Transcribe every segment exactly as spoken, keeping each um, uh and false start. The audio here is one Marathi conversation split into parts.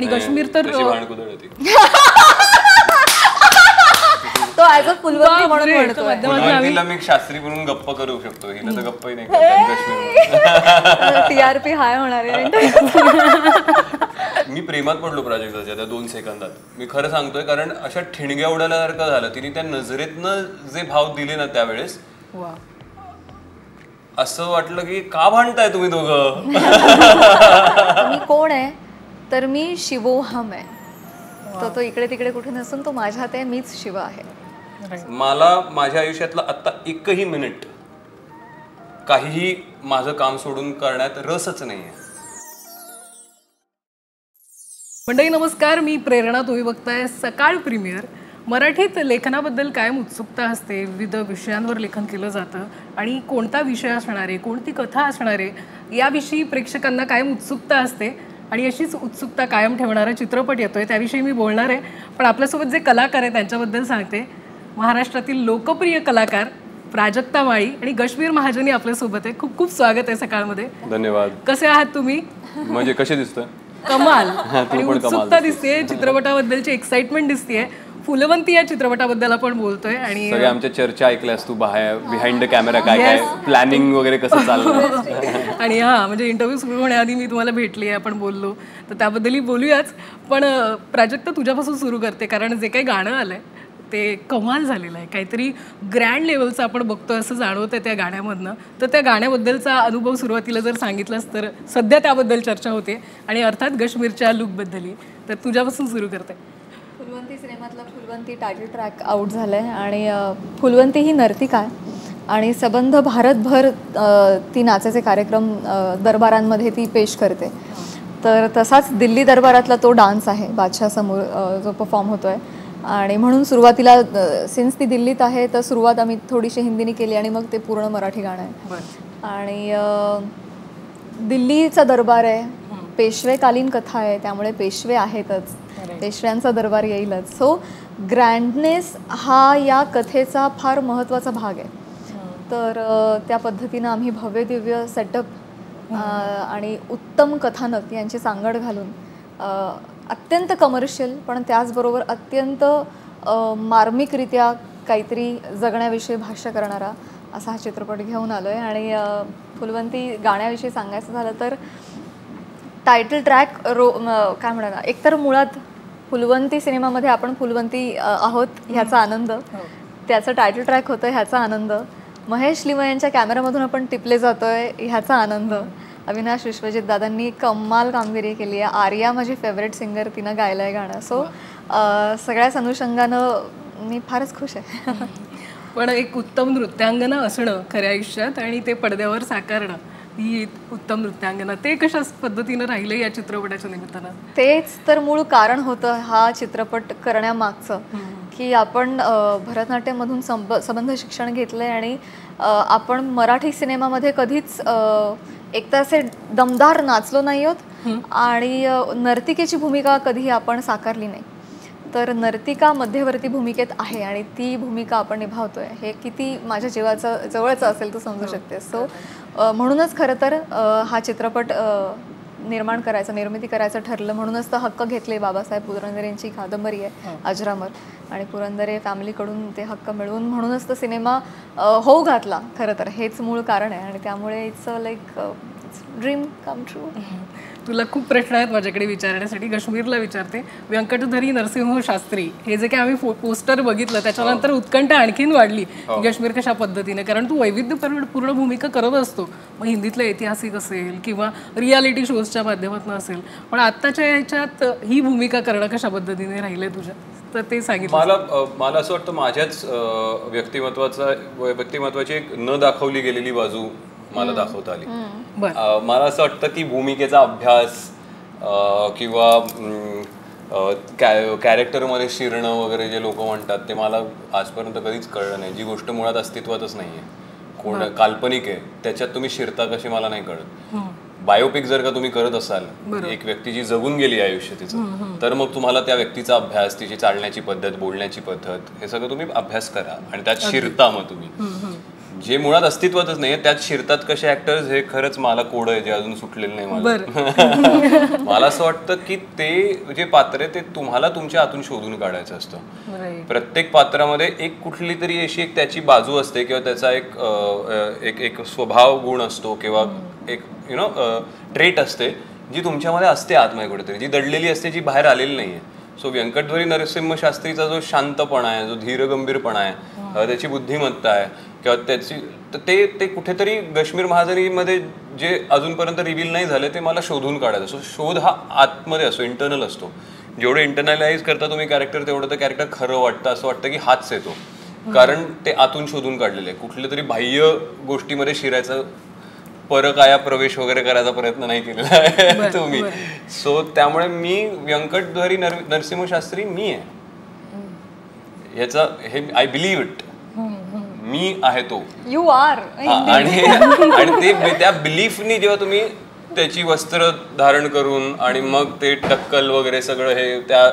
आणि काश्मीर तर तो ॲज अ फुलवंती म्हणून म्हणतो. फुलवंतीला मी शास्त्री म्हणून गप्प करू शकतो, हिला तर गप्पही नाही. टीआरपी हाय होणार आहे. मी प्रेमात पडलो प्राजक्ताच्या त्या दोन सेकंदात, मी खरं सांगतोय. कारण अशा ठिणग्या उडाल्यासारखं झालं. तिने त्या नजरेतनं जे भाव दिले ना त्यावेळेस, असं वाटलं की का भांडताय तुम्ही दोघं. मी कोण आहे तर मी शिवोहम आहे. तो तो इकडे तिकडे कुठे नसून तो माझ्यात आहे, मीच शिव आहे. मला माझ्या आयुष्यातला आता एकही मिनिट काहीही माझं काम सोडून करण्यात रसच नाहीये. मंडळी नमस्कार, मी प्रेरणा. तुम्ही बघताय सकाळ प्रीमियर. मराठीत लेखनाबद्दल कायम उत्सुकता असते. विविध विषयांवर लेखन केलं जातं आणि कोणता विषय असणार आहे, कोणती कथा असणार आहे याविषयी प्रेक्षकांना कायम उत्सुकता असते. आणि अशीच उत्सुकता कायम ठेवणारा चित्रपट येतोय, त्याविषयी मी बोलणार आहे. पण आपल्यासोबत जे कलाकार आहेत त्यांच्याबद्दल सांगते. महाराष्ट्रातील लोकप्रिय कलाकार प्राजक्ता माळी आणि गश्मीर महाजनी आपल्यासोबत आहे. खूप खूप स्वागत आहे सकाळमध्ये. धन्यवाद. कसे आहात तुम्ही? म्हणजे कसे दिसतोय? कमाल. आणि उत्सुकता दिसते, चित्रपटाबद्दलची एक्साइटमेंट दिसतेय. फुलवंती या चित्रपटाबद्दल आपण बोलतोय आणि सगळ्या आमच्या चर्चा ऐकल्यास तू बाहेर बिहाइंड द कॅमेरा काय काय प्लॅनिंग वगैरे कसं चाललं. आणि हा म्हणजे इंटरव्ह्यू सुरू होण्याआधी मी तुम्हाला भेटली आहे, आपण बोललो, तर त्याबद्दलही बोलूयाच. पण प्राजक्ता तुझ्यापासून सुरू करते, कारण जे काही गाणं आलंय ते कमाल झालेलं आहे. काहीतरी ग्रँड लेवलचं आपण बघतोय असं जाणवतं त्या गाण्यामधनं. तर त्या गाण्याबद्दलचा अनुभव सुरुवातीला जर सांगितलंस तर सध्या त्याबद्दल चर्चा होते आणि अर्थात गश्मीरच्या लुकबद्दलही. तर तुझ्यापासून सुरू करते. फुलवंती सिनेमातला फुलवंती टायटल ट्रॅक आउट झाला आहे आणि फुलवंती ही नर्तिका आहे आणि सबंध भारतभर ती नाचाचे कार्यक्रम दरबारांमध्ये ती पेश करते. तर तसाच दिल्ली दरबारातला तो डान्स आहे बादशाहसमोर जो परफॉर्म होतो आहे. आणि म्हणून सुरुवातीला सिन्स ती दिल्लीत आहे तर सुरुवात आम्ही थोडीशी हिंदीने केली आणि मग ते पूर्ण मराठी गाणं आहे. आणि दिल्लीचा दरबार आहे, पेशवेकालीन कथा आहे, त्यामुळे पेशवे आहेतच, पेशव्यांचा दरबार येईलच. सो ग्रँडनेस हा या कथेचा फार महत्त्वाचा भाग आहे. तर त्या पद्धतीनं आम्ही भव्य दिव्य सेटअप आणि उत्तम कथानक यांची सांगड घालून अत्यंत कमर्शियल पण त्याचबरोबर अत्यंत मार्मिकरित्या काहीतरी जगण्याविषयी भाष्य करणारा असा हा चित्रपट घेऊन आलो आहे. आणि फुलवंती गाण्याविषयी सांगायचं झालं तर टायटल ट्रॅक रो काय म्हणा, एकतर मुळात फुलवंती सिनेमामध्ये आपण फुलवंती आहोत ह्याचा आनंद, त्याचं टायटल ट्रॅक होतं ह्याचा आनंद, महेश लिमये यांच्या कॅमेऱ्यामधून आपण टिपले जातोय ह्याचा आनंद, अविनाश विश्वजित दादांनी कमाल कामगिरी केली आहे, आर्या माझी फेवरेट सिंगर, तिनं गायलं आहे गाणं. सो सगळ्याच अनुषंगानं मी फारच खुश आहे. पण एक उत्तम नृत्यांगना असणं खऱ्या आयुष्यात आणि ते पडद्यावर साकारणं ही उत्तम नृत्यांगना, ते कशा पद्धतीनं राहिलं या चित्रपटाच्या निमित्तानं? तेच तर मूळ कारण होतं हा चित्रपट करण्यामागचं, की आपण भरतनाट्यमधून संब संबंध शिक्षण घेतलं आहे आणि आपण मराठी सिनेमामध्ये कधीच एक तर असे दमदार नाचलो नाही आहोत आणि नर्तिकेची भूमिका कधीही आपण साकारली नाही. तर नर्तिका मध्यवर्ती भूमिकेत आहे आणि ती भूमिका आपण निभावतोय हे किती माझ्या जीवाचं जवळचं असेल तू समजू शकते. सो म्हणूनच खरं तर हा चित्रपट निर्माण करायचा, निर्मिती करायचं ठरलं. म्हणूनच तर हक्क घेतले. बाबासाहेब पुरंदरे यांची कादंबरी आहे अजरामर आणि पुरंदरे फॅमिलीकडून ते हक्क मिळवून म्हणूनच तर सिनेमा होऊ घातला. खरं तर हेच मूळ कारण आहे आणि त्यामुळे it's a like dream come true. तुला खूप प्रश्न आहेत माझ्याकडे विचारण्यासाठी. गश्मीरला विचारते. व्यंकटधरी नरसिंह शास्त्री हे जे काही आम्ही पोस्टर बघितलं त्याच्यानंतर उत्कंठा आणखीन वाढली गश्मीर कशा पद्धतीने, कारण तू वैविध्यपूर्ण पूर्ण भूमिका करत असतो, मग हिंदीतलं ऐतिहासिक असेल किंवा रियालिटी शोजच्या माध्यमातून असेल, पण आत्ताच्या ह्याच्यात ही भूमिका करणं कशा पद्धतीने राहिलंय तुझ्या, तर ते सांगितलं. मला मला असं वाटतं माझ्याच व्यक्तिमत्वाचा व्यक्तिमत्वाची एक न दाखवली गेलेली बाजू मला दाखवता आली. मला असं वाटतं की भूमिकेचा अभ्यास किंवा कॅरेक्टरमध्ये शिरणं वगैरे जे लोक म्हणतात ते मला आजपर्यंत कधीच कळलं नाही. जी गोष्ट मुळात अस्तित्वातच नाही आहे, कोण काल्पनिक आहे, त्याच्यात तुम्ही शिरता कशी मला नाही कळत. बायोपिक जर का तुम्ही करत असाल, एक व्यक्ती जी जगून गेली आयुष्य तिचं, तर मग तुम्हाला त्या व्यक्तीचा अभ्यास, तिची चालण्याची पद्धत, बोलण्याची पद्धत, हे सगळं तुम्ही अभ्यास करा आणि त्यात शिरता. मग तुम्ही जे मुळात अस्तित्वातच नाहीये त्यात शिरतात कसे ऍक्टर्स हे खरंच मला कोड आहे जे अजून सुटलेलं नाही मला. मला असं वाटतं की ते जे पात्र आहे ते तुम्हाला तुमच्या आतून शोधून काढायचं असतं. प्रत्येक पात्रामध्ये एक कुठली तरी अशी एक त्याची बाजू असते किंवा त्याचा एक एक एक स्वभाव गुण असतो किंवा एक यु नो ट्रेट असते जी तुमच्यामध्ये असते आतमध्ये कुठेतरी, जी दडलेली असते, जी बाहेर आलेली नाहीये. सो व्यंकटध्वरी नरसिंह शास्त्रीचा जो शांतपणा आहे, जो धीरगंभीरपणा आहे, त्याची बुद्धिमत्ता आहे किंवा त्याची ते ते कुठेतरी कश्मीर महाजनीमध्ये जे अजूनपर्यंत रिव्हील नाही झाले ते मला शोधून काढायचं. सो शोध हा आतमध्ये असतो, इंटरनल असतो. जेवढं इंटरनलाइज करता तुम्ही कॅरेक्टर तेवढं ते कॅरेक्टर खरं वाटतं, असं वाटतं की हाच येतो, कारण ते आतून शोधून काढलेलं आहे. कुठल्या तरी बाह्य गोष्टीमध्ये शिरायचं, परकाया प्रवेश वगैरे करायचा प्रयत्न नाही केलेला आहे तुम्ही. सो त्यामुळे मी व्यंकटध्वरी नरसिंह शास्त्री मी आहे ह्याचा हे आय बिलीव्ह इट. मी आहे तो, यू आर. आणि आणि ते त्या बिलीफनी जेव्हा तुम्ही त्याची वस्त्र धारण करून आणि मग ते टक्कल वगैरे सगळं हे त्या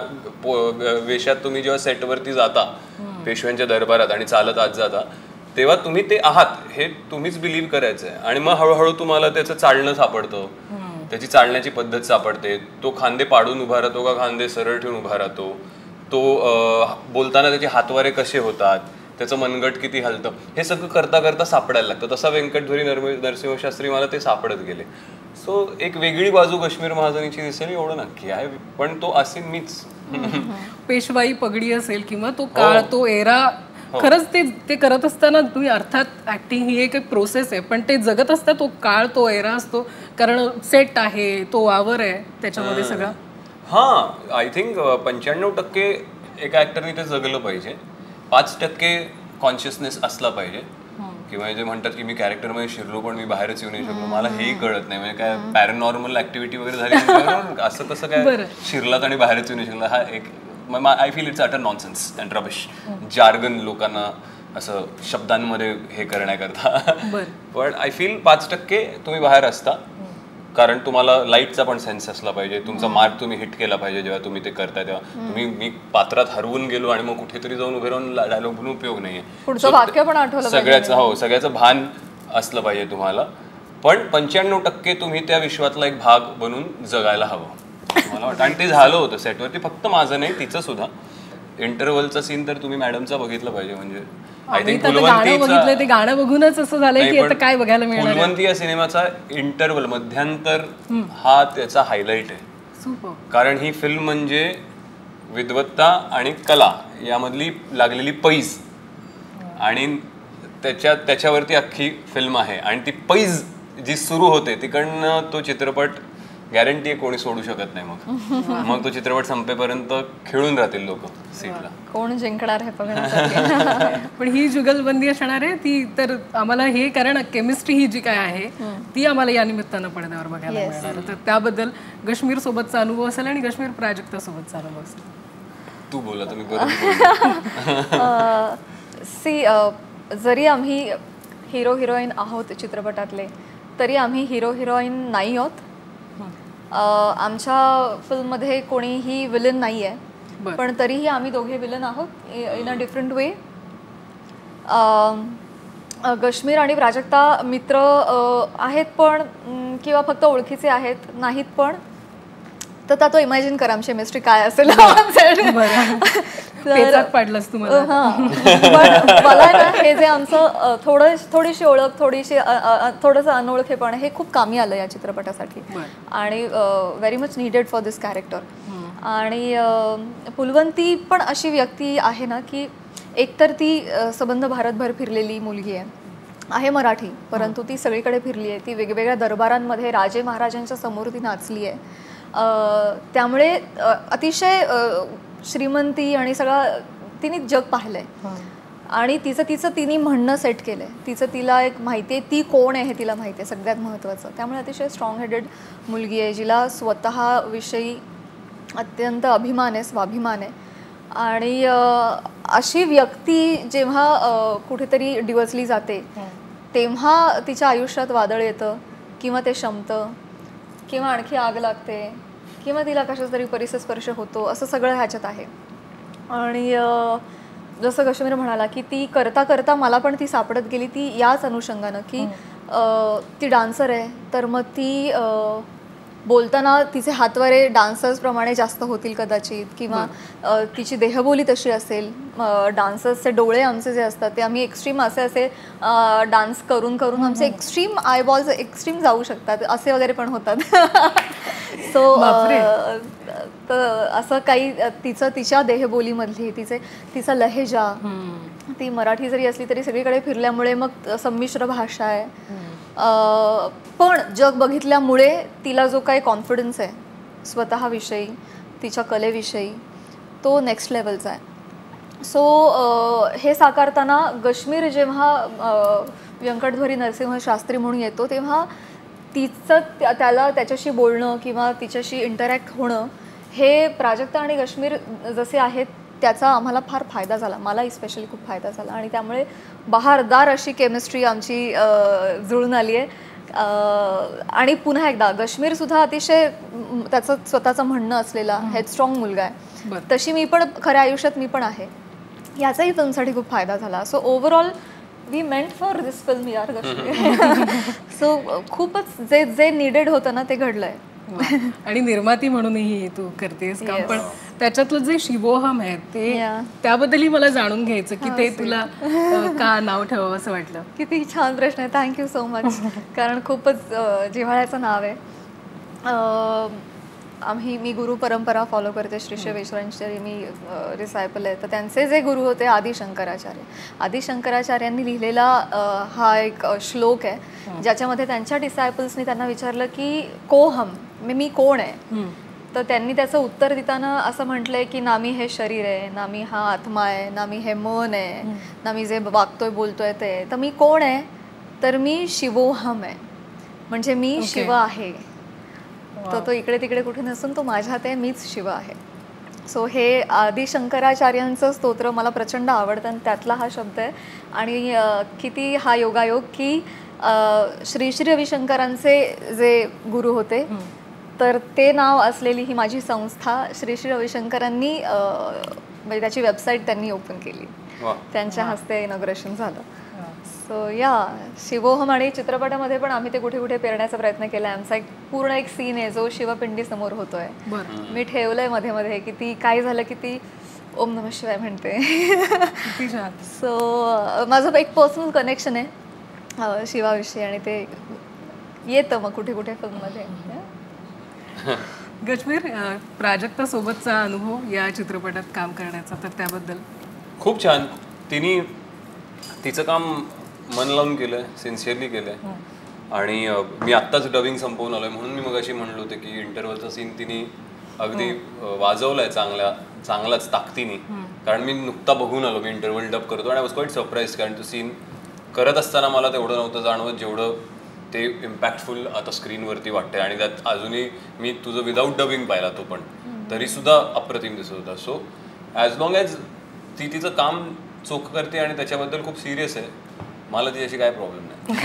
वेशात तुम्ही जेव्हा सेटवरती जाता पेशव्यांच्या दरबारात आणि चालत आत जाता तेव्हा तुम्ही ते आहात हे तुम्हीच बिलीव्ह करायचं आहे. आणि मग हळूहळू तुम्हाला त्याचं चालणं सापडतं, त्याची चालण्याची पद्धत सापडते. तो खांदे पाडून उभा राहतो का खांदे सरळ ठेवून उभा राहतो, तो बोलताना त्याचे हातवारे कसे होतात, त्याचं मनगट किती हलतं, हे सगळं करता करता सापडायला लागतं. तसा व्यंकटध्वरी नरसिंह शास्त्री मला ते सापडत गेले. सो एक वेगळी बाजू कश्मीर महाजनीची दिसेल एवढं नक्की आहे, पण तो असेल मीच. पेशवाई पगडी असेल किंवा तो काळ, तो एरा, खरंच ते ते करत असताना तुम्ही अर्थात ऍक्टिंग ही एक प्रोसेस आहे, पण ते जगत असता तो काळ, तो एरा असतो, कारण सेट आहे, तो वावर आहे त्याच्यामध्ये सगळा. हा, आय थिंक पंच्याण्णव टक्के एका ऍक्टरने ते जगलं पाहिजे, पाच टक्के कॉन्शियसनेस असला पाहिजे. किंवा जे म्हणतात की मी कॅरेक्टरमध्ये शिरलो पण मी बाहेरच येऊ नाही शकलो, मला हेही कळत नाही. म्हणजे काय पॅरानॉर्मल ऍक्टिव्हिटी वगैरे झाली असं कसं काय शिरलात आणि बाहेरच येऊ नाही शकला, हा एक I feel it's utter nonsense and rubbish. Jargon लोकांना असं शब्दांमध्ये हे करण्याकरता. पण आय फील पाच टक्के तुम्ही बाहेर असता, कारण तुम्हाला लाईटचा पण सेन्स असला पाहिजे, तुमचा मार्क तुम्ही हिट केला पाहिजे जेव्हा तुम्ही ते करताय तेव्हा. तुम्ही मी पात्रात हरवून गेलो आणि मग कुठेतरी जाऊन उभे राहून डायलॉग बनवून उपयोग नाहीये. सगळ्याचं हो सगळ्याचं भान असलं पाहिजे तुम्हाला. पण पंच्याण्णव टक्के तुम्ही त्या विश्वातला एक भाग बनून जगायला हवं मला वाटतं. आणि ते झालं होतं सेटवरती, फक्त माझं नाही तिचं सुद्धा. इंटरव्हलचा सीन तर तुम्ही मॅडमचा बघितलं पाहिजे. म्हणजे आय थिंक फुलवंती ते गाणं बघूनच असं झालंय की आता काय बघायला मिळणार. फुलवंती या सिनेमाचा इंटरव्हल मध्यांतर हा त्याचा हायलाइट आहे, कारण ही फिल्म म्हणजे विद्वत्ता आणि कला यामधली लागलेली पैज, आणि त्याच्या त्याच्यावरती अख्खी फिल्म आहे. आणि ती पैज जी सुरू होते तिकडनं तो चित्रपट गॅरंटी आहे कोणी सोडू शकत नाही. मग मग तो चित्रपट संपेपर्यंत खेळून राहतील लोक सीटला, कोण जिंकणार आहे बघण्यासाठी. पण ही जुगलबंदी असणार आहे ती, तर आम्हाला हे कारण केमिस्ट्री ही जी काय आहे ती आम्हाला या निमित्तानं पडद्यावर बघायला मिळणार. तर त्याबद्दल काश्मीर सोबतचा अनुभव असेल आणि काश्मीर प्राजक्ता सोबतचा अनुभव असेल. तू बोला तुम्ही बरोबर. सी जरी आम्ही हिरो हिरोईन आहोत चित्रपटातले, तरी आम्ही हिरो हिरोईन नाही आहोत. आमच्या फिल्ममध्ये कोणीही विलन नाही आहे, पण तरीही आम्ही दोघे विलन आहोत in a different way. Kashmir आणि प्राजक्ता मित्र आहेत पण, किंवा फक्त ओळखीचे आहेत नाहीत पण, तर आता तो इमॅजिन करा आमची केमिस्ट्री काय असेल. पाडलंस तुम्हाला. पण मला ना हे जे आमचं थोडं थोडीशी ओळख, थोडीशी थोडंसं अनोळखेपण हे खूप कामी आलं या चित्रपटासाठी, आणि very much needed for this character. आणि फुलवंती पण अशी व्यक्ती आहे ना की एकतर ती सबंध भारतभर फिरलेली मुलगी आहे, आहे मराठी, परंतु ती सगळीकडे फिरली आहे. ती वेगवेगळ्या दरबारांमध्ये राजे महाराजांच्या समोर ती नाचली आहे. त्यामुळे अतिशय श्रीमंती आणि सगळं तिने जग पाहिलंय, आणि तिचं तिचं तिने म्हणणं सेट केलंय. तिचं तिला एक माहिती आहे ती कोण आहे हे तिला माहिती आहे, सगळ्यात महत्त्वाचं. त्यामुळे अतिशय स्ट्रॉंग हेडेड मुलगी आहे, जिला स्वतःविषयी अत्यंत अभिमान आहे, स्वाभिमान आहे. आणि अशी व्यक्ती जेव्हा कुठेतरी डिवचली जाते तेव्हा तिच्या आयुष्यात वादळ येतं, किंवा ते शमतं, किंवा आणखी आग लागते, किंवा तिला कशाचा तरी परिसर स्पर्श होतो, असं सगळं ह्याच्यात आहे. आणि जसं कश्मीर म्हणाला की ती करता करता मला पण ती सापडत गेली, ती याच अनुषंगानं की अ, ती डान्सर आहे, तर मग ती अ, बोलताना तिचे हातवारे डान्सर्सप्रमाणे जास्त होतील कदाचित, किंवा अ, तिची देहबोली तशी असेल. डान्सर्सचे डोळे आमचे जे असतात ते आम्ही एक्स्ट्रीम असे असे डान्स करून करून आमचे एक्स्ट्रीम आयबॉल्स एक्स्ट्रीम जाऊ शकतात, असे वगैरे पण होतात. सो तर असं काही तिचं तिच्या देहबोलीमधली तिचे तिचा लहेजा, ती मराठी जरी असली तरी सगळीकडे फिरल्यामुळे मग संमिश्र भाषा आहे. पण जग बघितल्यामुळे तिला जो काही कॉन्फिडन्स आहे स्वतःविषयी, तिच्या कलेविषयी, तो नेक्स्ट लेवलचा आहे. सो हे साकारताना कश्मीर जेव्हा व्यंकटध्वरी नरसिंह शास्त्री म्हणून येतो तेव्हा तिचं त्याला त्याच्याशी बोलणं किंवा तिच्याशी इंटरॅक्ट होणं हे प्राजक्ता आणि कश्मीर जसे आहेत त्याचा आम्हाला फार फायदा झाला. मलाही स्पेशली खूप फायदा झाला आणि त्यामुळे बहारदार अशी केमिस्ट्री आमची जुळून आली आहे. आणि पुन्हा एकदा कश्मीरसुद्धा अतिशय त्याचं स्वतःचं म्हणणं असलेला हेडस्ट्रॉंग मुलगा आहे, तशी मी पण खऱ्या आयुष्यात मी पण आहे. याचाही फिल्मसाठी खूप फायदा झाला. So overall we meant for this film यार कश्मीर. सो खूपच जे जे निडेड होतं ना ते घडलंय. आणि निर्माती म्हणूनही तू करतेस काम, पण त्याच्यातलं जे शिवोहम आहे ते त्याबद्दलही मला जाणून घ्यायचं की ते तुला का नाव ठेवावं असं वाटलं. किती छान प्रश्न आहे, थँक्यू सो मच. कारण खूपच जिव्हाळ्याचं नाव आहे. आम्ही मी गुरु परंपरा फॉलो करते, श्री श्री विश्वरांचे मी रिसायपल आहे. तर त्यांचे जे गुरु होते आदि शंकराचार्य, आदि शंकराचार्यांनी लिहिलेला हा एक श्लोक आहे ज्याच्यामध्ये त्यांच्या डिसायपल्सनी त्यांना विचारलं की कोहम, मी कोण आहे. तर त्यांनी त्याचं उत्तर देताना असं म्हटलंय की ना मी हे शरीर आहे, ना मी हा आत्मा आहे, ना मी हे मन आहे, ना मी जे वागतोय बोलतोय ते. तर मी कोण आहे, तर मी शिवोहम आहे, म्हणजे मी शिव आहे. तर तो इकडे तिकडे कुठे नसून तो माझ्यात आहे, मीच शिव आहे. सो हे आदि शंकराचार्यांचं स्तोत्र मला प्रचंड आवडतं आणि त्यातला हा शब्द आहे. आणि किती हा योगायोग की श्री श्री रविशंकरांचे जे गुरु होते तर ते नाव असलेली ही माझी संस्था श्री श्री रविशंकरांनी म्हणजे त्याची वेबसाईट त्यांनी ओपन केली, त्यांच्या हस्ते इनॉग्रेशन झालं. सो या शिवोहम आणि चित्रपटामध्ये पण आम्ही ते कुठे कुठे पेरण्याचा प्रयत्न केला. आमचा एक पूर्ण एक सीन आहे जो शिवपिंडी समोर होतोय, मी ठेवलंय मध्ये मध्ये की ती काय झालं की ती ओम नमः शिवाय म्हणते. सो माझं एक पर्सनल कनेक्शन आहे शिवाविषयी आणि ते येतं मग कुठे कुठे फिल्ममध्ये. कश्मीर, प्राजक्ता सोबतचा अनुभव या चित्रपटात काम करण्याचा, तर त्याबद्दल? खूप छान. तिने तिचं काम मन लावून केलंय, सिन्सिअरली केलंय. आणि मी आत्ताच डबिंग संपवून आलोय म्हणून मी मग अशी म्हणलो होते की इंटरव्हलचा सीन तिने अगदी वाजवलाय चांगल्या चांगलाच ताकदीने. कारण मी नुकता बघून आलो, मी इंटरव्हल डब करतो आणि आय वॉज क्वाईट सरप्राईज. कारण तो सीन करत असताना मला तेवढं नव्हतं जाणवत जेवढं ते इम्पॅक्टफुल आता स्क्रीनवरती वाटतंय. आणि त्यात अजूनही मी तुझं विदाऊट डबिंग पाहिला तो पण तरीसुद्धा अप्रतिम दिसत होता. सो ॲज लॉंग ॲज ती तिचं काम चोख करते आणि त्याच्याबद्दल खूप सिरियस आहे, मला तिच्याशी काय प्रॉब्लेम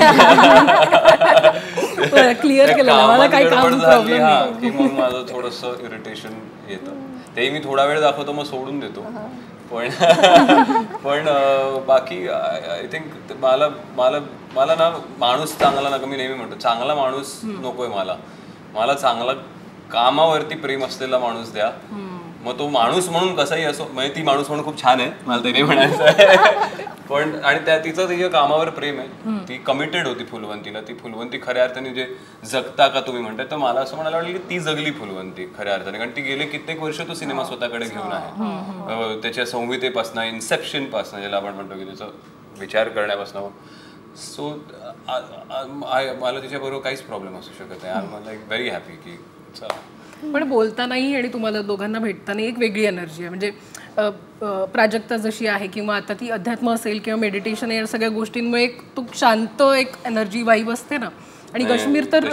नाही. क्लिअर केलं मला काय काम प्रॉब्लेम नाही की मग माझं थोडंसं इरिटेशन येतं, ते मी थोडा वेळ दाखवतो मग सोडून देतो. पण पण बाकी आय थिंक मला मला मला ना माणूस चांगला नका, मी नेहमी म्हणतो चांगला माणूस नकोय मला. मला चांगला कामावरती प्रेम असलेला माणूस द्या. मग तो माणूस म्हणून कसाही असो, म्हणजे ती माणूस म्हणून खूप छान आहे मला ते नाही म्हणायचं आहे. पण आणि त्या तिचं तिच्या कामावर प्रेम आहे, ती कमिटेड होती फुलवंतीला. ती फुलवंती खऱ्या अर्थाने जे जगता का तुम्ही म्हणताय, तर मला असं म्हणायला वाटलं की ती जगली फुलवंती खऱ्या अर्थाने. कारण ती गेले कित्येक वर्ष तो सिनेमा स्वतःकडे घेऊन आहे, त्याच्या संहितेपासून, इन्सेप्शन पासून ज्याला आपण म्हणतो की त्याचा विचार करण्यापासून. सो मला तिच्याबरोबर काहीच प्रॉब्लेम असू शकत नाही. I am like very happy की चला. पण बोलतानाही आणि तुम्हाला दोघांना भेटताना एक वेगळी एनर्जी आहे. म्हणजे प्राजक्ता जशी आहे किंवा आता ती अध्यात्म असेल किंवा मेडिटेशन या सगळ्या गोष्टींमुळे एक तू शांत एक एनर्जी वाईब असते ना. आणि कश्मीर तर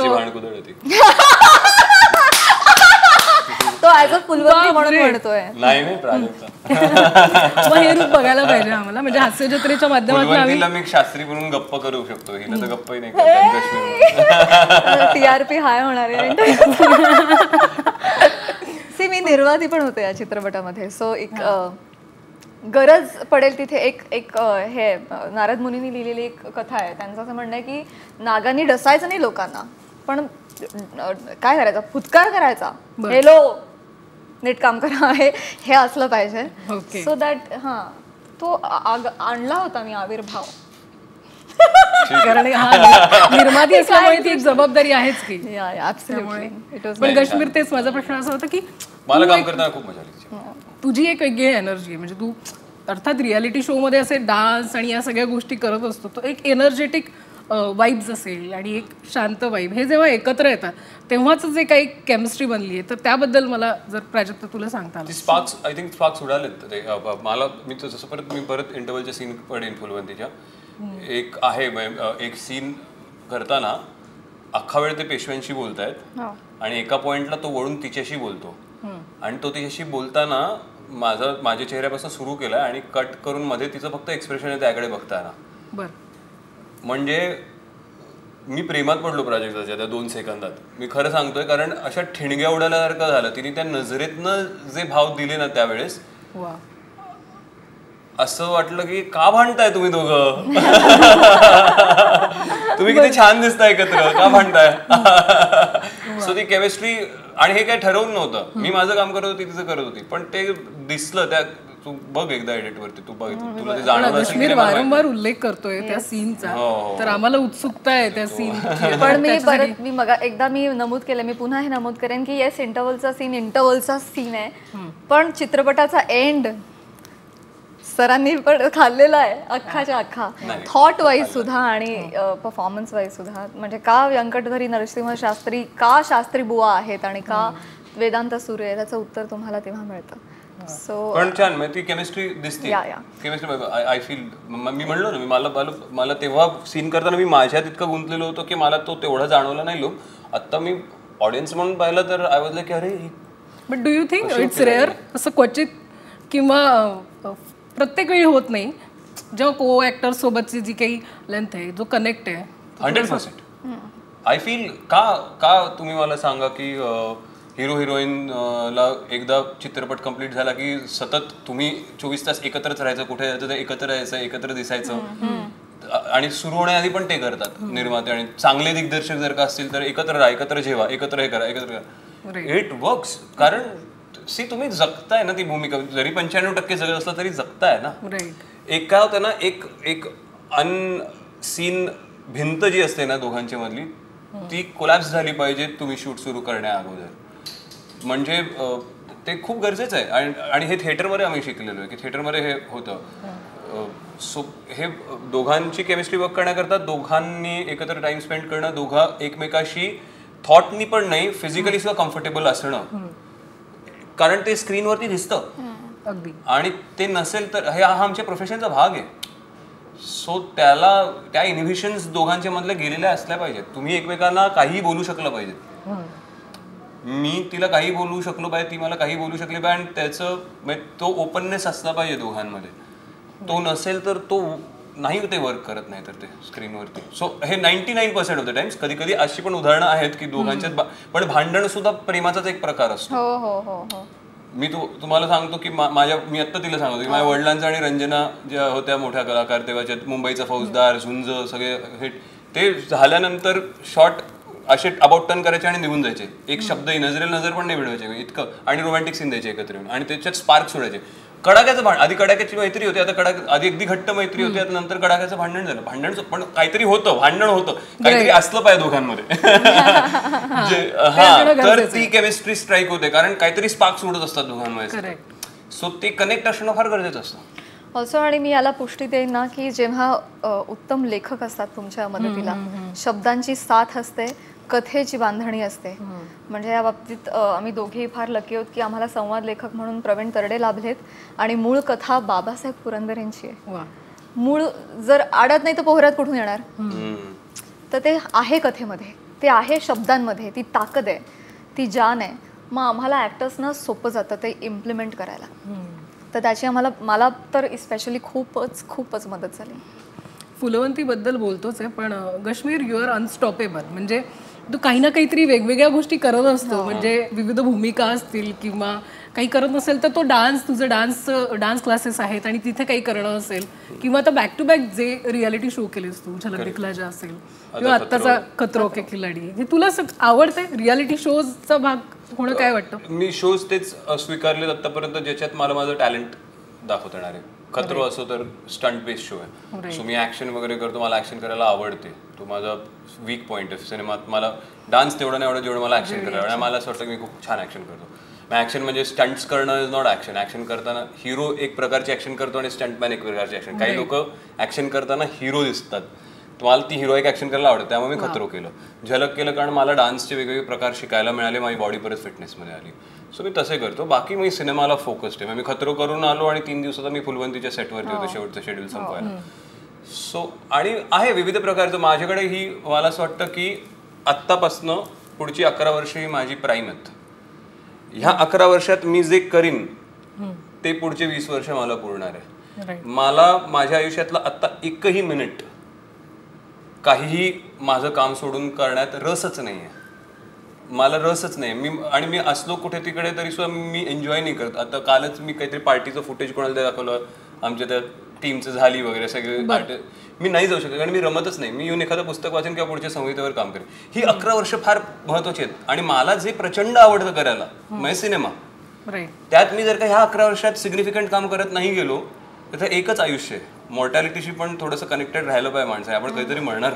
तो ॲज अ फुलवंती म्हणून म्हणतोय. नाही नाही प्राजक्ता मग हे रूप बघायला पाहिजे आम्हाला. म्हणजे हास्य जत्रेच्या माध्यमातून आम्ही मी शास्त्री म्हणून गप्प करू शकतो, हिला तर गप्पही नाही करता. टीआरपी हाय होणार आहे. सी मी निर्माती पण होते या चित्रपटामध्ये. सो एक गरज पडेल तिथे एक एक अ, हे अ, नारद मुनींनी लिहिलेली एक कथा आहे. त्यांचं असं म्हणणं आहे की नागांनी डसायचं नाही लोकांना, पण अ, काय करायचं, फुतकार करायचा, हेलो नीट काम करा, हे हे असलं पाहिजे. Okay. सो दॅट हां तो आग- आणला होता मी आविर्भाव. कारण हा निर्माती असल्यामुळे ती एक जबाबदारी आहेच की. Yeah, yeah, absolutely. It was पण काश्मीर तेच माझा प्रश्न असा होता की मला काम करताना खूप मजा आली. तुझी एक वेगळी एनर्जी आहे, म्हणजे तू अर्थात रियालिटी शो मध्ये असे डान्स आणि या सगळ्या गोष्टी करत असतो, तो एक एनर्जेटिक वाईब्स असेल आणि एक शांत वाईब, हे जेव्हा एकत्र येतात तेव्हाच जे काही केमिस्ट्री बनली आहे, तर त्याबद्दल मला जर प्राजक्त तुला सांगता आलं. स्पार्क्स आय थिंक स्पार्क्स उडालेत ते. अ, ब- मला मी तर जसं परत मी परत इंटरव्हलच्या सीन पडेन फुलवंतीच्या. एक आहे म्हणजे, अ, एक सीन करताना अख्खा वेळ ते पेशव्यांशी बोलतायत आणि एका पॉइंटला तो वळून तिच्याशी बोलतो आणि तो तिच्याशी बोलताना माझा माझ्या चेहऱ्यापासून सुरू केला आणि कट करून मध्ये तिचं फक्त एक्सप्रेशन आहे त्याकडे बघताना. बरं. म्हणजे मी प्रेमात पडलो प्राजक्ताच्या त्या दोन सेकंदात. मी खरं सांगतोय, कारण अशा ठिणग्या उडाल्यासारखं झालं. तिने त्या नजरेतनं जे भाव दिले ना त्यावेळेस, वा. असं वाटलं की का भांडताय तुम्ही दोघं. तुम्ही किती छान दिसताय एकत्र, का भांडताय. सो ती केमिस्ट्री, आणि हे काय ठरवून नव्हतं. मी माझं काम करत होती, तिचं करत होती, पण ते दिसलं. त्या तू बघ एकदा एडिट वरती, तू बघ तुला ते जाणवलं असेल की काश्मीर नाही मला माहिती. वारंवार उल्लेख करतोय त्या सीनचा, तर आम्हाला उत्सुकता आहे त्या सीन. पण मी परत मी मग एकदा मी नमूद केलं, मी पुन्हा हे नमूद करेन की येस, इंटरव्हलचा सीन इंटरव्हलचा सीन आहे, पण चित्रपटाचा एंड सरांनी पण खाल्लेला आहे अख्खाच्या अख्खा, थॉट वाईज सुद्धा आणि परफॉर्मन्स वाईज सुद्धा. म्हणजे का व्यंकटधरी नरसिंह शास्त्री, का शास्त्री बुवा आहेत आणि का वेदांत सूर्य आहे, त्याचं उत्तर तुम्हाला तेव्हा मिळतं. सो पण छान, म्हणजे ती केमिस्ट्री दिसते. या या केमिस्ट्री आय फील, मी म्हणलो ना, मी मला मला मला तेव्हा सीन करताना मी माझ्यात इतकं गुंतलेलो होतो की मला तो तेवढा जाणवला नाही. लोक आता मी ऑडियन्स म्हणून पाहिलं तर आय वॉज लाईक, अरे. But do you think it's rare, असं क्वचित किंवा अ, प्रत्येक वेळी होत नाही, जेव्हा को ऍक्टर सोबतची जी काही लेंथ आहे, जो कनेक्ट आहे, हंड्रेड पर्सेंट आय फील. का का तुम्ही मला सांगा की हिरो हिरोईन ला एकदा चित्रपट कम्प्लीट झाला की सतत तुम्ही चोवीस तास एकत्रच राहायचं, कुठे जायचं तर एकत्र यायचं, एकत्र दिसायचं. आणि सुरू होण्याआधी पण ते करतात निर्माते, आणि चांगले दिग्दर्शक जर का असतील तर एकत्र राहा, एकत्र जेवा, एकत्र हे करा, एकत्र करा. It works. कारण सी तुम्ही जगताय ना ती भूमिका, जरी पंच्याण्णव टक्के जगत असला तरी जगताय ना. एक काय होतं ना, एक एक अनसीन भिंत जी असते ना दोघांच्या मधली, ती कोलॅप्स झाली पाहिजे तुम्ही शूट सुरू करण्या अगोदर. म्हणजे ते खूप गरजेचं आहे. आणि आणि हे थिएटरमध्ये आम्ही शिकलेलो आहे की थिएटरमध्ये हे होतं. सो हे दोघांची केमिस्ट्री वर्क करण्याकरता दोघांनी एकत्र टाइम स्पेंड करणं, दोघा एकमेकाशी थॉटनी पण नाही, फिजिकली सुद्धा कम्फर्टेबल असणं, कारण ते स्क्रीनवरती दिसतं. अगदी. आणि ते नसेल तर हे हा आमच्या प्रोफेशनचा भाग आहे. सो त्याला त्या इनहिबिशन्स दोघांच्या मधल्या गेलेल्या असल्या पाहिजेत. तुम्ही एकमेकांना काही बोलू शकलं पाहिजे. मी तिला काही बोलू शकलो पाहिजे, ती मला काही बोलू शकली पाहिजे, आणि त्याचं म्हणजे तो ओपननेस असला पाहिजे दोघांमध्ये. तो नसेल तर तो नाही ते वर्क करत नाही तर ते स्क्रीनवरती. सो हे ninety nine percent of the times. कधी कधी अशी पण उदाहरणं आहेत की दोघांच्यात, पण भांडण सुद्धा प्रेमाचाच एक प्रकार असतो. हो हो हो हो मी तू तुम्हाला सांगतो की माझ्या मी आत्ता तिला सांगतो की माझ्या वडिलांचा आणि रंजना ज्या होत्या मोठ्या कलाकार तेव्हाच्या, मुंबईचा फौजदार, झुंज, सगळे हिट, ते झाल्यानंतर शॉर्ट असे अबाउट टर्न करायचे आणि निघून जायचे. एक शब्दही नजरेला नजर पण नाही मिळवायचे इतकं, आणि रोमॅन्टिक सीन द्यायचे एकत्र येऊन, आणि त्याच्यात स्पार्क सोडायचे. कडाक्याचं भांड, आधी कडाक्याची मैत्री होती, आता कडाक आधी अगदी घट्ट मैत्री होती, आता नंतर कडाक्याचं भांडण झालं. भांडण पण काहीतरी होतं, भांडण होतं, काहीतरी असलं पाहिजे दोघांमध्ये. हा, तर ती केमिस्ट्री स्ट्राईक होते, कारण काहीतरी स्पार्क सोडत असतात दोघांमध्ये. सो ते कनेक्ट असणं फार गरजेचं असतं. ऑल्सो. आणि मी याला पुष्टी देईन ना की जेव्हा उत्तम लेखक असतात तुमच्या मदतीला, शब्दांची साथ असते, कथेची बांधणी असते. म्हणजे या बाबतीत आम्ही दोघेही फार लकी आहोत की आम्हाला संवाद लेखक म्हणून प्रवीण तरडे लाभलेत, आणि मूळ कथा बाबासाहेब पुरंदरेंची आहे. मूळ जर आडत नाही तर पोहरात कुठून येणार. तर ते आहे कथेमध्ये, ते आहे शब्दांमध्ये, ती ताकद आहे, ती जान आहे. मग आम्हाला ॲक्टर्सना सोपं जातं ते इम्प्लिमेंट करायला. तर त्याची आम्हाला, मला तर इस्पेशली खूपच खूपच मदत झाली. फुलवंतीबद्दल बोलतोच आहे, पण कश्मीर यू आर अनस्टॉपेबल. म्हणजे तू काही ना काहीतरी वेगवेगळ्या गोष्टी करत असतो. म्हणजे विविध भूमिका असतील किंवा काही करत नसेल तर तो डान्स, तुझं डान्स डान्स क्लासेस आहेत आणि तिथे काही करणं असेल, किंवा आता बॅक टू बॅक जे रियालिटी शो केलेस तू, झलक दिखला जा असेल किंवा आत्ताचा खतरो के खिलाडी, हे तुला आवडते रियालिटी शोजचा भाग होणं? काय वाटतं? मी शोज तेच स्वीकारले आतापर्यंत ज्याच्यात मला माझं टॅलेंट दाखवता येणार आहे. खतरो असो तर स्टंट बेस्ड शो आहे, सो मी ऍक्शन वगैरे करतो, मला ऍक्शन करायला आवडते, तो माझा वीक पॉईंट आहे सिनेमात. मला डान्स तेवढं नाही आवडत जेवढं मला ऍक्शन करायला, आणि मला असं वाटतं की मी खूप छान ऍक्शन करतो. ऍक्शन म्हणजे स्टंट्स करणं इज नॉट ऍक्शन. ऍक्शन करताना हिरो एक प्रकारची ऍक्शन करतो आणि स्टंटमॅन एक प्रकारची ऍक्शन. काही लोक ऍक्शन करताना हिरो दिसतात, मला ती हिरोईक ऍक्शन करायला आवडते, त्यामुळे मी खतरो केलं. झलक केलं कारण मला डान्सचे वेगवेगळे प्रकार शिकायला मिळाले, माझी बॉडी परत फिटनेसमध्ये आली, सो मी तसे करतो. बाकी मी सिनेमाला फोकस्ड आहे. मी खतरो करून आलो आणि तीन दिवसाचा मी फुलवंतीच्या सेटवरती होतो शेवटचं शेड्यूल संपवायला. सो आणि आहे विविध प्रकारचं माझ्याकडे. ही मला असं वाटतं की आत्तापासनं पुढची अकरा वर्ष ही माझी प्राईम आहेत. ह्या अकरा वर्षात मी जे करीन ते पुढचे वीस वर्ष मला पुरणार आहे. मला माझ्या आयुष्यातला आत्ता एकही मिनिट काहीही माझं काम सोडून करण्यात रसच नाही आहे. मला रसच नाही मी, आणि मी असलो कुठे तिकडे तरी सुद्धा मी एन्जॉय नाही करत. आता कालच मी काहीतरी पार्टीचं फुटेज कोणाला दाखवलं, आमच्या त्या टीमचं झाली वगैरे सगळे, मी नाही जाऊ शकत कारण मी रमतच नाही. मी येऊन एखादं पुस्तक वाचेन किंवा पुढच्या संहितेवर काम करेन. ही अकरा वर्ष फार महत्वाची आहेत. आणि मला जे प्रचंड आवडतं करायला म्हणजे सिनेमा, त्यात मी जर का ह्या अकरा वर्षात सिग्निफिकंट काम करत नाही गेलो तर एकच आयुष्य आहे. मॉर्टॅलिटीशी पण थोडंसं कनेक्टेड राहिलं पाहिजे माणसं, आपण काहीतरी म्हणणार.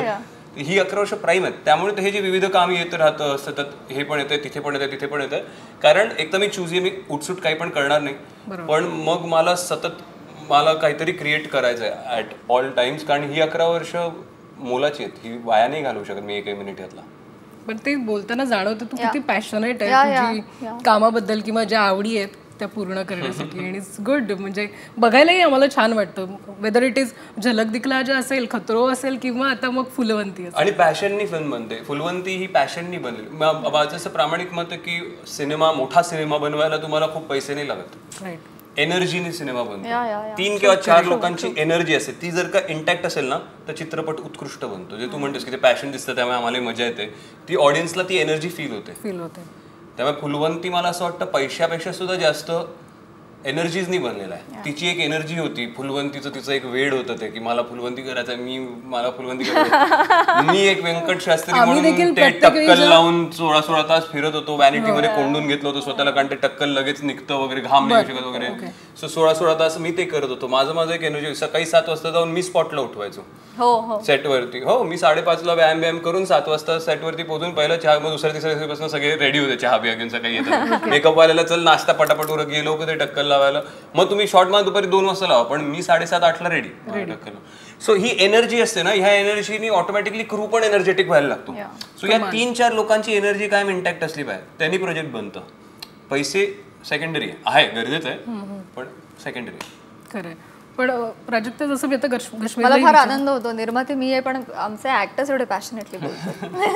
ही अकरा वर्ष प्राईम आहेत, त्यामुळे हे जे विविध कामं येत राहतं सतत, हे पण येतं तिथे पण येतं तिथे पण येतं. कारण एक तर मी चूजी, मी उठसूट काही पण करणार नाही, पण मग मला सतत मला काहीतरी क्रिएट करायचं आहे ॲट ऑल टाइम्स. कारण ही अकरा वर्ष मोलाची आहेत, ही वाया नाही घालवू शकत मी एकही मिनिट यातला. पण ते बोलताना जाणवतं तू किती पॅशनेट आहे तुझी कामाबद्दल किंवा ज्या आवडी आहेत त्या पूर्ण करण्यासाठी. आणि इट्स गुड, म्हणजे बघायलाही आम्हाला छान वाटतं, वेदर इट इज झलक दिखला जा असेल, खतरो असेल किंवा आता मग फुलवंती असेल. आणि पॅशननी फिल्म बनते. फुलवंती ही पॅशननी बनली. माझं असं प्रामाणिक मत आहे की सिनेमा, मोठा सिनेमा बनवायला तुम्हाला खूप पैसे नाही लागत, एनर्जीने सिनेमा बनतो. तीन किंवा चार लोकांची एनर्जी असते, ती जर का इंटॅक्ट असेल ना तर चित्रपट उत्कृष्ट बनतो. जे तू म्हणतोस की ते पॅशन दिसतं त्यामुळे आम्हाला मजा येते, ती ऑडियन्सला ती एनर्जी फील होते फील होते त्यामुळे फुलवंती मला असं वाटतं पैशापेक्षा सुद्धा जास्त एनर्जीजनी बनलेला आहे. तिची एक एनर्जी होती फुलवंतीचं, तिचं एक वेड होतं ते की मला फुलवंती करायचं, मी मला फुलवंती करायचं. मी एक व्यंकट शास्त्री म्हणून ते टक्कल लावून सोळा सोळा तास फिरत होतो, व्हॅनिटी मध्ये कोंडून घेतलं होतं स्वतःला, कारण ते टक्कल लगेच निघतं वगैरे, घाम नाही शकत वगैरे. सो सोळा सोळा तास मी ते करत होतो. माझं माझं एक एनर्जी. सकाळी सात वाजता जाऊन मी स्पॉटला उठवायचो सेटवरती. हो, मी साडेपाचला व्यायाम व्यायाम करून सात वाजता सेटवरती पोहोचून पहिलं चहा, मग दुसऱ्या तिसऱ्या दिवसापासून सगळे रेडी होते चहा बिया घेऊन. सकाळी येतात मेकअप वाल्याला चल नाश्ता पटापट उरक, गेलो ते टक्कल लावायला. मग तुम्ही शॉर्ट मध्ये दुपारी दोन वाजता लावा, पण मी साडेसात आठला रेडी टक्कल. सो ही एनर्जी असते ना, ह्या एनर्जीनी ऑटोमॅटिकली क्रू पण एनर्जेटिक व्हायला लागतो. सो या तीन चार लोकांची एनर्जी कायम इंटॅक्ट असली पाहिजे, त्यांनी प्रोजेक्ट बनतं. पैसे सेकंडरी आहे, गरजेचं आहे पण सेकंडरी. खरं. पण प्राजक्ता जसं मी आता काश्मीर, मला फार आनंद होतो, निर्माते मी आहे पण आमचे ऍक्टर्स एवढे पॅशनेटली बोलतात.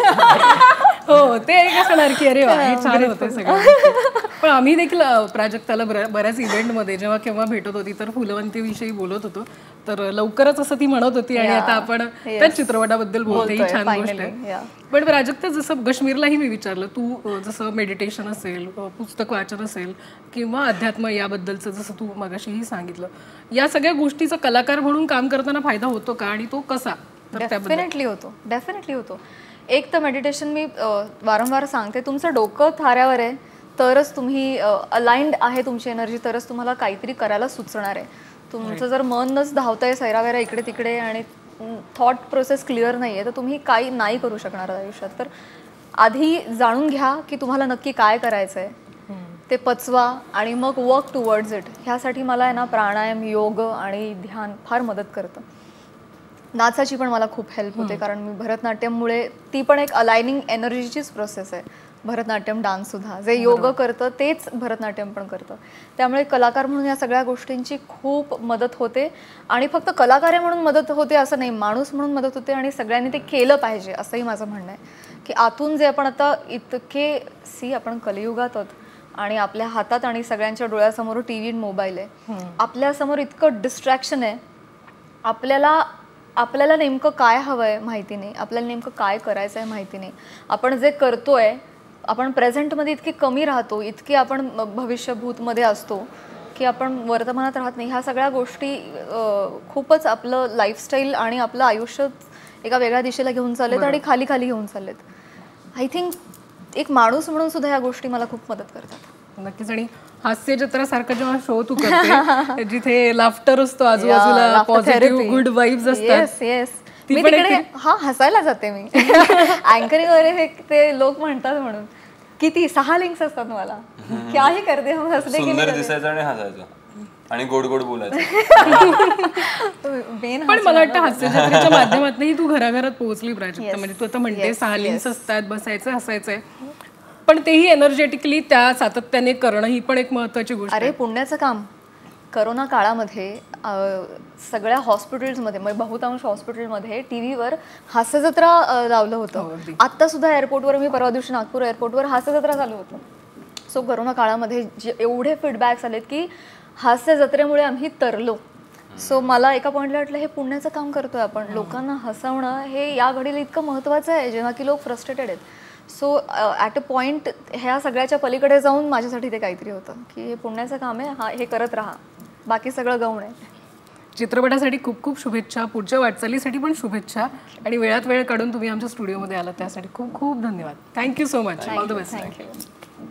हो, ते एक असणार की अरे वा हे छान होतं सगळं. पण आम्ही देखील प्राजक्ताला बऱ्याच इव्हेंटमध्ये जेव्हा केव्हा भेटत होती तर फुलवंतीविषयी बोलत होतो, तर लवकरच असं ती म्हणत होती. आणि आता आपण त्याच चित्रपटाबद्दल बोलते, ही छान गोष्ट आहे. पण प्राजक्ता, जसं काश्मीरलाही मी विचारलं, तू जसं मेडिटेशन असेल, पुस्तक वाचन असेल किंवा अध्यात्म याबद्दलचं जसं तू मगाशीही सांगितलं, या सगळ्या गोष्टीचा कलाकार म्हणून काम करताना फायदा होतो का आणि तो कसा? डेफिनेटली होतो, डेफिनेटली होतो. एक तर मेडिटेशन मी वारंवार सांगते, तुमचं डोकं थाऱ्यावर आहे तरच तुम्ही अलाइंड आहे तुमची एनर्जी, तरच तुम्हाला काहीतरी करायला सुचणार आहे. तुमचं जर मनच धावतंय सैरावैरा इकडे तिकडे आणि थॉट प्रोसेस क्लिअर नाही आहे तर तुम्ही काही नाही करू शकणार आयुष्यात. तर आधी जाणून घ्या की तुम्हाला नक्की काय करायचं आहे, ते पचवा आणि मग वर्क टुवर्ड्स इट. ह्यासाठी मला आहे ना प्राणायाम, योग आणि ध्यान फार मदत करतं. नाचाची पण मला खूप हेल्प होते, कारण मी भरतनाट्यममुळे, ती पण एक अलाइनिंग एनर्जीचीच प्रोसेस आहे. भरतनाट्यम डान्ससुद्धा जे योग करतं तेच भरतनाट्यम पण करतं. त्यामुळे कलाकार म्हणून या सगळ्या गोष्टींची खूप मदत होते. आणि फक्त कलाकार म्हणून मदत होते असं नाही, माणूस म्हणून मदत होते. आणि सगळ्यांनी ते केलं पाहिजे असंही माझं म्हणणं आहे की आतून जे आपण आता इतके, सी आपण कलियुगात आहोत आणि आपल्या हातात आणि सगळ्यांच्या डोळ्यासमोर टी व्ही, मोबाईल आहे, आपल्यासमोर इतकं डिस्ट्रॅक्शन आहे. आपल्याला आपल्याला नेमकं काय हवं आहे माहिती नाही, आपल्याला नेमकं काय करायचं आहे माहिती नाही. आपण जे करतोय आपण प्रेझेंटमध्ये इतके कमी राहतो, इतके आपण भविष्यभूतमध्ये असतो की आपण वर्तमानात राहत नाही. ह्या सगळ्या गोष्टी खूपच आपलं लाईफस्टाईल आणि आपलं आयुष्य एका वेगळ्या दिशेला घेऊन चाललेत आणि खाली खाली घेऊन चाललेत. आय थिंक एक माणूस म्हणून सुद्धा ह्या गोष्टी मला खूप मदत करतात. नक्कीच. आणि हास्य जत्रासारखा जेव्हा शो तू करते जिथे लाफ्टर असतो आजूबाजूला, पॉझिटिव्ह गुड वाईब्स असतात. येस येस मी तिकडे हा हसायला जाते मी. अँकरिंग वगैरे हे ते लोक म्हणतात म्हणून किती सहा लिंक्स असतात मला, काही करते हसले की सुंदर दिसायचं आणि हसायचं आणि गोड गोड बोलायचं. पण मला वाटतं हास्य जत्रेच्या माध्यमातूनही तू घराघरात पोहोचली प्राजक्ता. म्हणजे तू आता म्हणते सहा लिंक्स असतात, बसायचं हसायचंय, पण तेही एनर्जेटिकली त्या सातत्याने करणं ही पण एक महत्वाची गोष्ट. अरे पुण्याचं काम करोना काळामध्ये सगळ्या हॉस्पिटल्समध्ये म्हणजे बहुतांश हॉस्पिटलमध्ये टी व्हीवर हास्यजत्रा लावलं होतं. आत्ता सुद्धा एअरपोर्टवर मी परवा दिवशी नागपूर एअरपोर्टवर हास्यजत्रा चालू होतं. सो करोना काळामध्ये जे एवढे फीडबॅक्स आलेत की हास्य जत्रेमुळे आम्ही तरलो. सो मला एका पॉईंटला वाटलं हे पुण्याचं काम करतोय आपण, लोकांना हसवणं हे या घडीला इतकं महत्त्वाचं आहे जेव्हा की लोक फ्रस्ट्रेटेड आहेत. सो ॲट अ पॉईंट ह्या सगळ्याच्या पलीकडे जाऊन माझ्यासाठी ते काहीतरी होतं की हे पुण्याचं काम आहे, हा हे करत राहा, बाकी सगळं गौण आहे. चित्रपटासाठी खूप खूप शुभेच्छा, पुढच्या वाटचालीसाठी पण शुभेच्छा, आणि वेळात वेळ काढून तुम्ही आमच्या स्टुडिओमध्ये आलात त्यासाठी खूप खूप धन्यवाद. Thank you so much. All the best. Thank you.